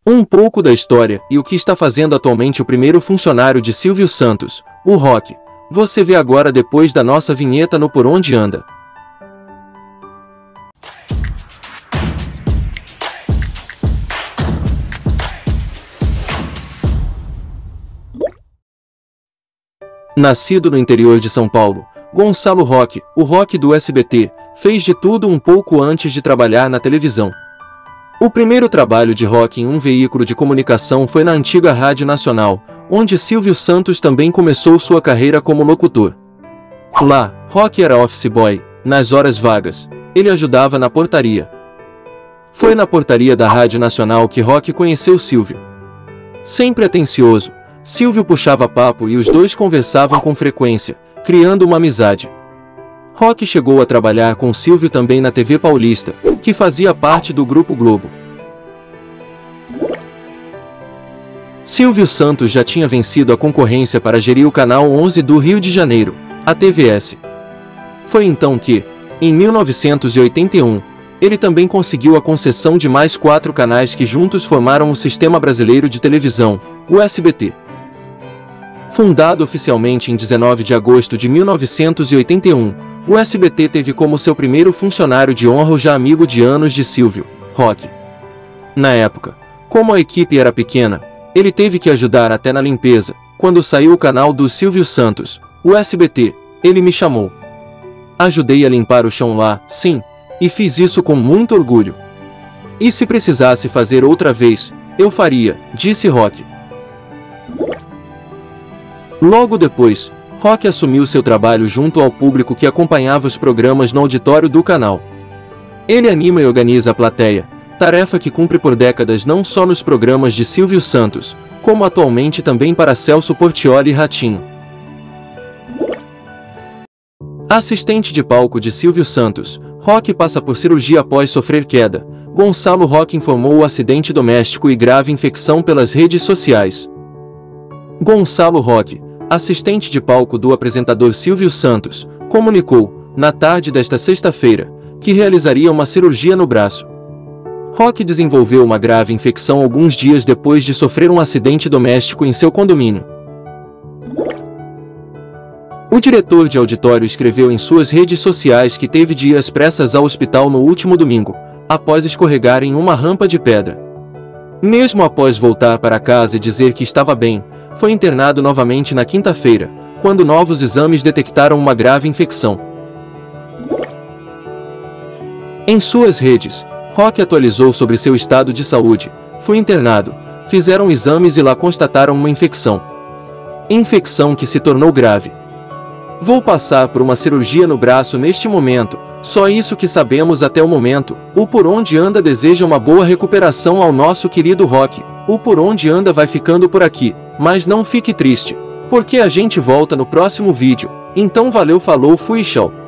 Um pouco da história e o que está fazendo atualmente o primeiro funcionário de Silvio Santos, o Rock, você vê agora depois da nossa vinheta no Por Onde Anda. Nascido no interior de São Paulo, Gonçalo Rock, o Rock do SBT, fez de tudo um pouco antes de trabalhar na televisão. O primeiro trabalho de Rock em um veículo de comunicação foi na antiga Rádio Nacional, onde Silvio Santos também começou sua carreira como locutor. Lá, Rock era office boy. Nas horas vagas, ele ajudava na portaria. Foi na portaria da Rádio Nacional que Rock conheceu Silvio. Sempre atencioso, Silvio puxava papo e os dois conversavam com frequência, criando uma amizade. Rock chegou a trabalhar com Silvio também na TV Paulista, que fazia parte do Grupo Globo. Silvio Santos já tinha vencido a concorrência para gerir o Canal 11 do Rio de Janeiro, a TVS. Foi então que, em 1981, ele também conseguiu a concessão de mais 4 canais que juntos formaram o Sistema Brasileiro de Televisão, o SBT. Fundado oficialmente em 19 de agosto de 1981, o SBT teve como seu primeiro funcionário de honra o já amigo de anos de Silvio, Rock. Na época, como a equipe era pequena, ele teve que ajudar até na limpeza. Quando saiu o canal do Silvio Santos, o SBT, ele me chamou. Ajudei a limpar o chão lá, sim, e fiz isso com muito orgulho. E se precisasse fazer outra vez, eu faria, disse Rock. Logo depois, Rock assumiu seu trabalho junto ao público que acompanhava os programas no auditório do canal. Ele anima e organiza a plateia, tarefa que cumpre por décadas não só nos programas de Silvio Santos, como atualmente também para Celso Portiolli e Ratinho. Assistente de palco de Silvio Santos, Rock passa por cirurgia após sofrer queda. Gonçalo Rock informou o acidente doméstico e grave infecção pelas redes sociais. Gonçalo Rock, assistente de palco do apresentador Silvio Santos, comunicou, na tarde desta sexta-feira, que realizaria uma cirurgia no braço. Rock desenvolveu uma grave infecção alguns dias depois de sofrer um acidente doméstico em seu condomínio. O diretor de auditório escreveu em suas redes sociais que teve de ir às pressas ao hospital no último domingo, após escorregar em uma rampa de pedra. Mesmo após voltar para casa e dizer que estava bem, foi internado novamente na quinta-feira, quando novos exames detectaram uma grave infecção. Em suas redes, Rock atualizou sobre seu estado de saúde. Fui internado, fizeram exames e lá constataram uma infecção. Infecção que se tornou grave. Vou passar por uma cirurgia no braço neste momento, só isso que sabemos até o momento. O Por Onde Anda deseja uma boa recuperação ao nosso querido Rock. O Por Onde Anda vai ficando por aqui, mas não fique triste, porque a gente volta no próximo vídeo. Então valeu, falou, fui, tchau.